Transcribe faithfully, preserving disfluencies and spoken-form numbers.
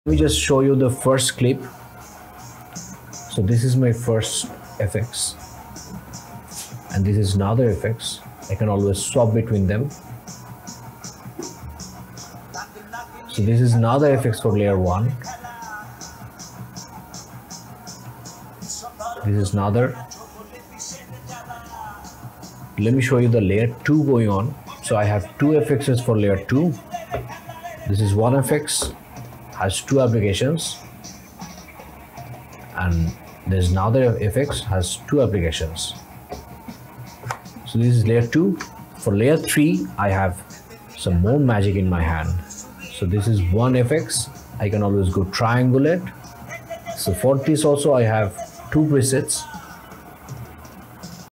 Let me just show you the first clip. So this is my first F X and this is another F X. I can always swap between them. So this is another F X for layer one. This is another. Let me show you the layer two going on. So I have two F Xs for layer two. This is one F X, has two applications, and there's another F X has two applications. So this is layer two. For layer three, I have some more magic in my hand. So this is one F X. I can always go triangulate. So for this also I have two presets.